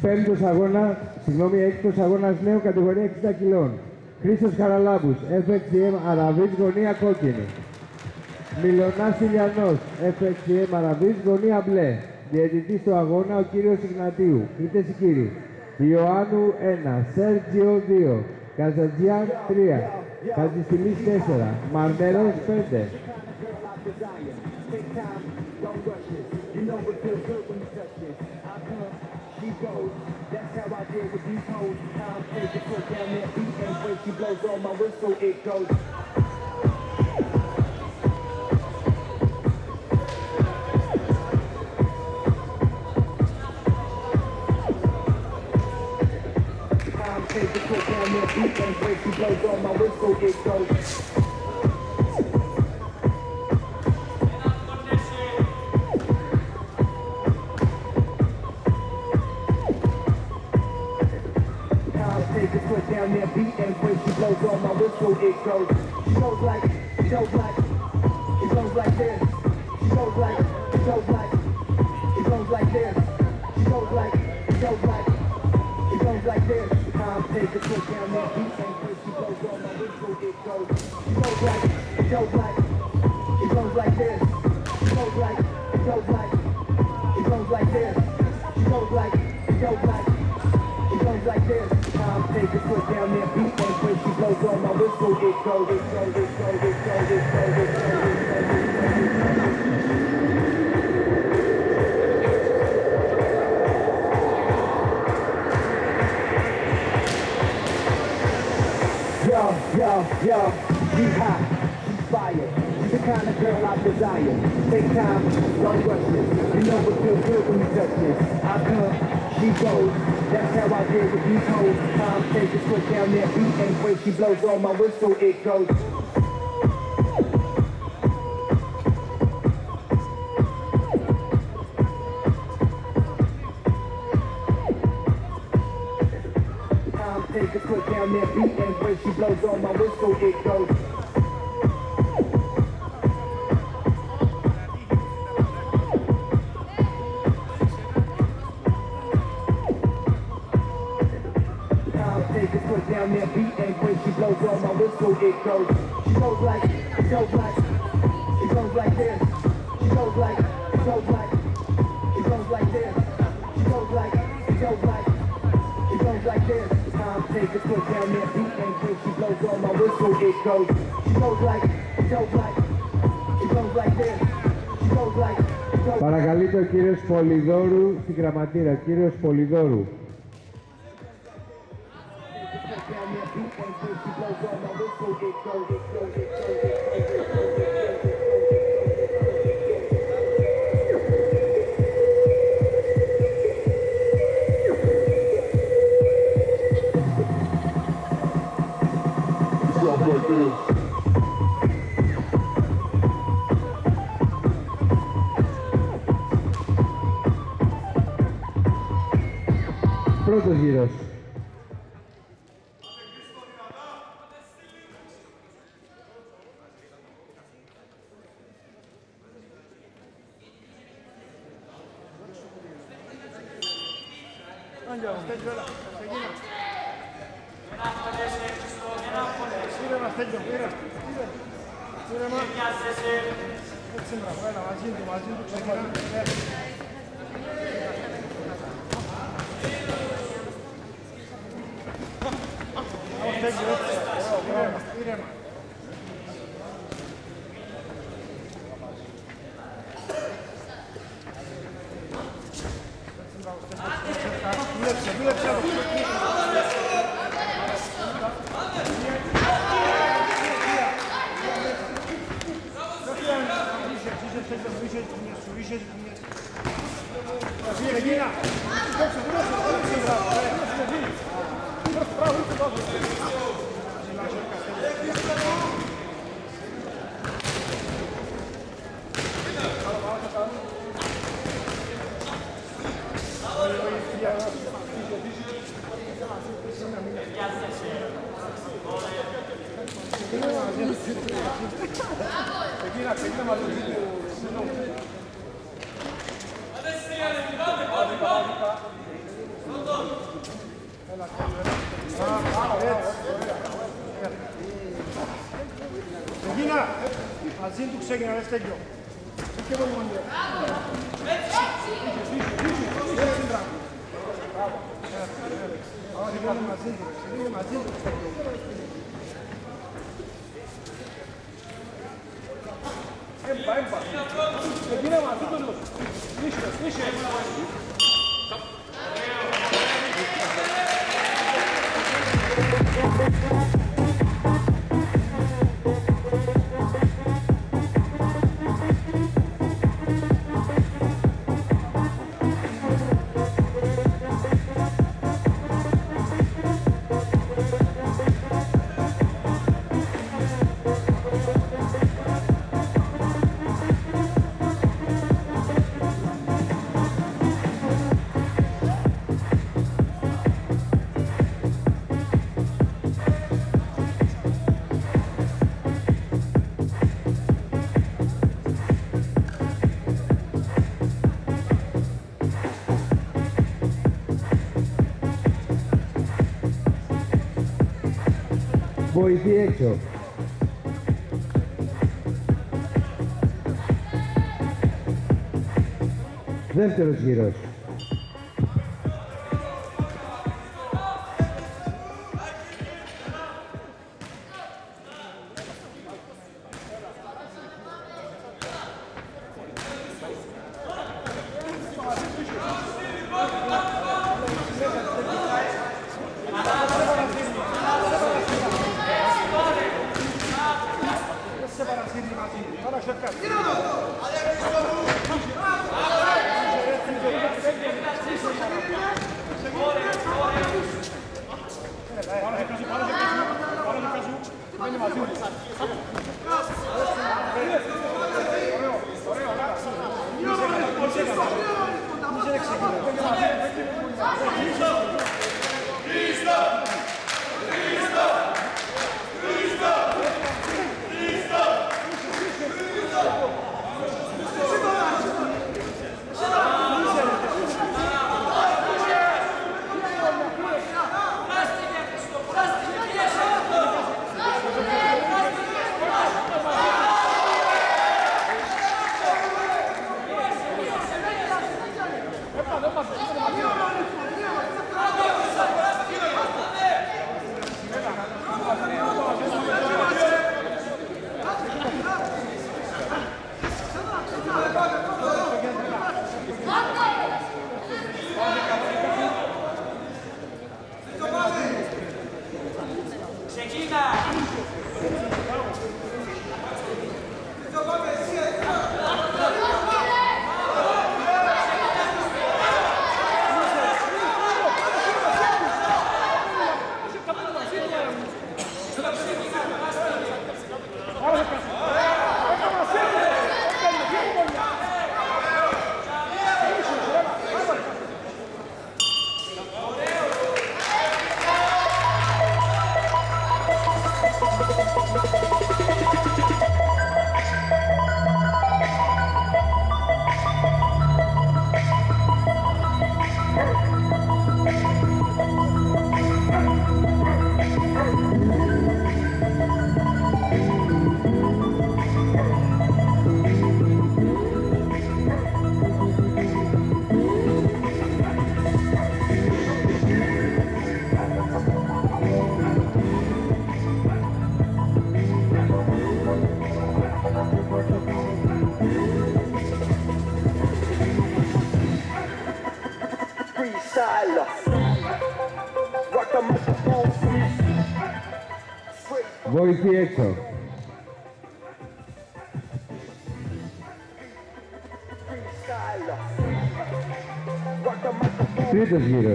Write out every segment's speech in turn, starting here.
Έκτος αγώνας νέου, κατηγορία 60 κιλών. Χρήστος Χαραλάμπους, FXGM Αραβής, γωνία κόκκινη. Μιλωνάς Ηλιανός, FXGM Αραβής, γωνία μπλε. Διαιτητής του αγώνα ο κύριος Ιγνατίου. Είτε κύριοι. Ιωάννου 1, Σέρτζιο 2, Καζατζιάν 3, Χατζηστηλής 4, Μαρμερός 5. That's how I deal with these hoes. Time take a foot down their beat, and when she blows on my whistle, it goes. Time take a foot down their beat, and when she blows on my whistle, it goes. Down there beat and when she blows on my whistle it goes. She goes like, it goes like, it goes like this. She goes like, it goes like, it goes like this. She goes like, it goes like, it goes like this. Time take a foot down there beat and when she blows on my whistle it goes. She goes like, it goes like, it goes like this. She goes like, it goes like, it goes like this. She goes like, it goes like, it goes like this. Time take a foot down there beat and when she blows on my whistle it goes, it goes, it goes, it goes, it goes, it goes, it Yo, she's hot, she's fire, she's the kind of girl I desire. Take time, don't rush this, you know it feels good when you touch this. I come, she goes, that's how I deal with these hoes. Time take a foot down there beat and when she blows on my whistle it goes. Time take a foot down there beat and when she blows on my whistle it goes. Down there beat and when she blows on my whistle it goes. She goes like, it goes like, it goes like this. She goes like, it goes like, it goes like this. She goes like, it goes like, it goes like this. Time take a foot down there beat and when she blows on my whistle it goes. She goes like, it goes like, it goes like this. She goes like, it goes. Παρακαλείται ο κύριος Πολυδόρου στην γραμματεία. Κύριος Πολυδόρου. Πρώτος γύρος. Adesso έγινε, ρε Στέγιο. Και πολύ μόνοι. Άρα δεν μαζί του, είναι μαζί του Στέγιο. Έμπα. Εκείνα μαζί του. Είσαι. Βοηθή έξω. Δεύτερος γύρος. Βοηθή έξω. Τρίτος γύρος.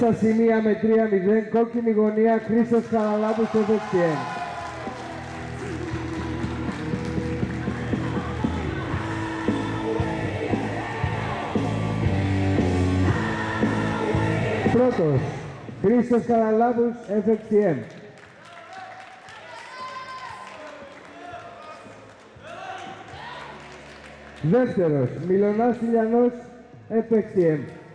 στα σημεία με 3-0, κόκκινη γωνία, Χρήστος Χαραλάμπους, FXTM. Πρώτος, Χρήστος Χαραλάμπους, FXTM. Δεύτερος, Μιλωνάς Ηλιανός, FXTM.